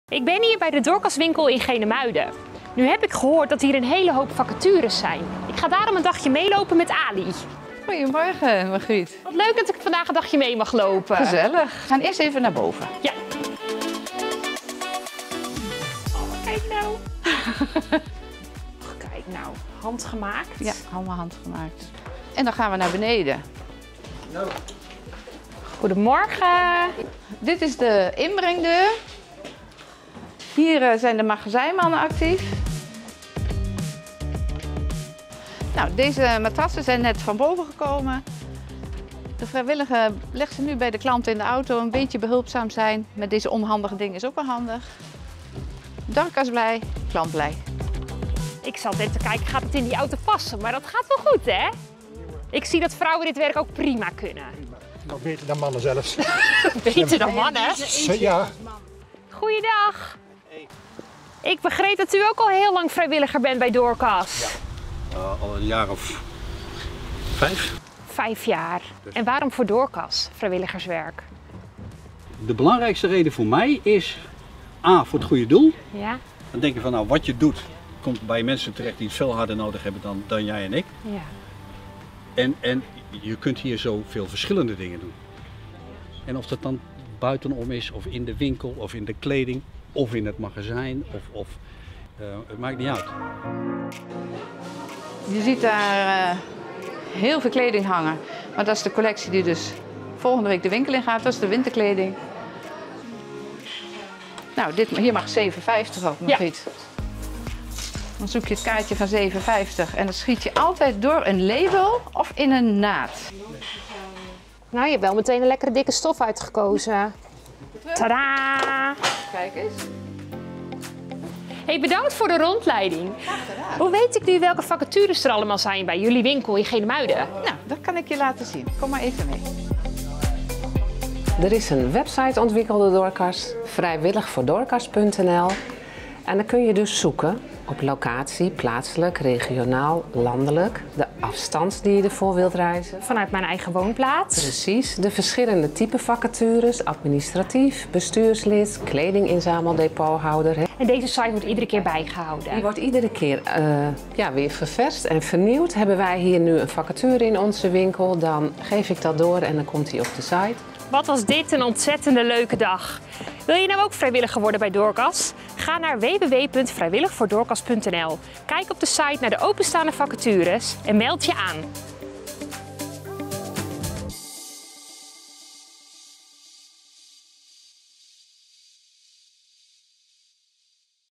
Ik ben hier bij de Dorcaswinkel in Genemuiden. Nu heb ik gehoord dat hier een hele hoop vacatures zijn. Ik ga daarom een dagje meelopen met Ali. Goedemorgen, Margriet. Wat leuk dat ik vandaag een dagje mee mag lopen. Gezellig. We gaan eerst even naar boven. Ja. Oh, kijk nou. Kijk nou, handgemaakt. Ja, allemaal handgemaakt. En dan gaan we naar beneden. Goedemorgen. Dit is de inbrengdeur. Hier zijn de magazijnmannen actief. Nou, deze matrassen zijn net van boven gekomen. De vrijwilliger legt ze nu bij de klant in de auto. Een beetje behulpzaam zijn met deze onhandige dingen is ook wel handig. Dorcas blij, klant blij. Ik zat net te kijken, gaat het in die auto passen? Maar dat gaat wel goed, hè? Ik zie dat vrouwen dit werk ook prima kunnen. Nou, beter dan mannen zelfs. Beter dan mannen? Ja. Goeiedag. Ik begreep dat u ook al heel lang vrijwilliger bent bij Dorcas. Al een jaar of 5. 5 jaar. En waarom voor Dorcas, vrijwilligerswerk? De belangrijkste reden voor mij is A, voor het goede doel. Ja? Dan denk je van nou, wat je doet, komt bij mensen terecht die het veel harder nodig hebben dan jij en ik. Ja. En je kunt hier zoveel verschillende dingen doen. En of dat dan buitenom is, of in de winkel, of in de kleding, of in het magazijn, het maakt niet uit. Je ziet daar heel veel kleding hangen. Maar dat is de collectie die dus volgende week de winkel in gaat. Dat is de winterkleding. Nou, hier mag 7,50 op, Margriet. Ja. Dan zoek je het kaartje van 7,50 en dan schiet je altijd door een label of in een naad. Nou, je hebt wel meteen een lekkere dikke stof uitgekozen. Tadaa! Kijk eens. Hey, bedankt voor de rondleiding. Hoe weet ik nu welke vacatures er allemaal zijn bij jullie winkel in Genemuiden? Nou, dat kan ik je laten zien. Kom maar even mee. Er is een website ontwikkeld door Dorcas, vrijwilligvoordorcas.nl. En dan kun je dus zoeken op locatie, plaatselijk, regionaal, landelijk, de afstand die je ervoor wilt reizen. Vanuit mijn eigen woonplaats. Precies, de verschillende type vacatures, administratief, bestuurslid, kledinginzameldepoothouder. En deze site wordt iedere keer bijgehouden. Die wordt iedere keer weer ververst en vernieuwd. Hebben wij hier nu een vacature in onze winkel, dan geef ik dat door en dan komt die op de site. Wat was dit een ontzettende leuke dag. Wil je nou ook vrijwilliger worden bij Dorcas? Ga naar www.vrijwilligvoordorcas.nl. Kijk op de site naar de openstaande vacatures en meld je aan.